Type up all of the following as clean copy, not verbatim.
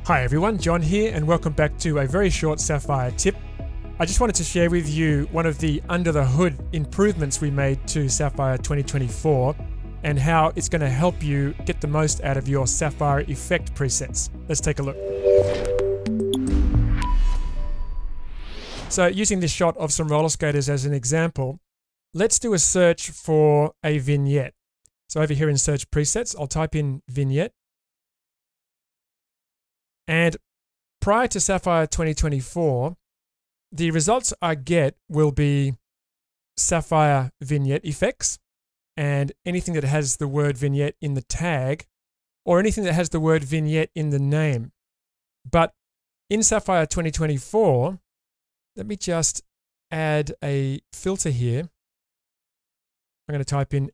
Hi everyone, John here, and welcome back to a very short Sapphire tip. I just wanted to share with you one of the under the hood improvements we made to Sapphire 2024 and how it's going to help you get the most out of your Sapphire effect presets. Let's take a look. So using this shot of some roller skaters as an example, let's do a search for a vignette. So over here in search presets, I'll type in vignette. And prior to Sapphire 2024, the results I get will be Sapphire vignette effects and anything that has the word vignette in the tag or anything that has the word vignette in the name. But in Sapphire 2024, let me just add a filter here. I'm going to type in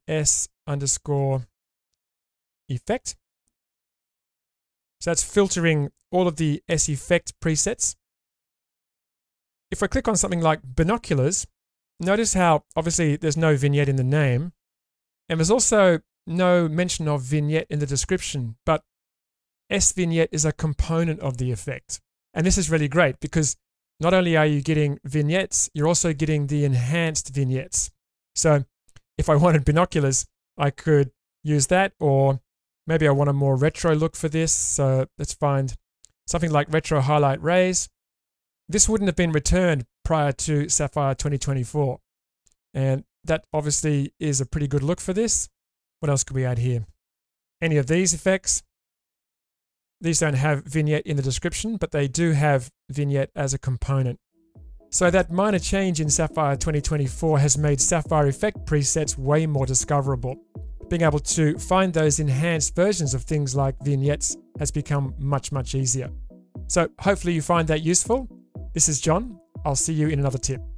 S_effect. So that's filtering all of the S effect presets. If I click on something like binoculars, notice how obviously there's no vignette in the name, and there's also no mention of vignette in the description, but S vignette is a component of the effect. And this is really great because not only are you getting vignettes, you're also getting the enhanced vignettes. So if I wanted binoculars, I could use that, or maybe I want a more retro look for this. So let's find something like retro highlight rays. This wouldn't have been returned prior to Sapphire 2024. And that obviously is a pretty good look for this. What else could we add here? Any of these effects? These don't have vignette in the description, but they do have vignette as a component. So that minor change in Sapphire 2024 has made Sapphire effect presets way more discoverable. Being able to find those enhanced versions of things like vignettes has become much, much easier. So hopefully you find that useful. This is John. I'll see you in another tip.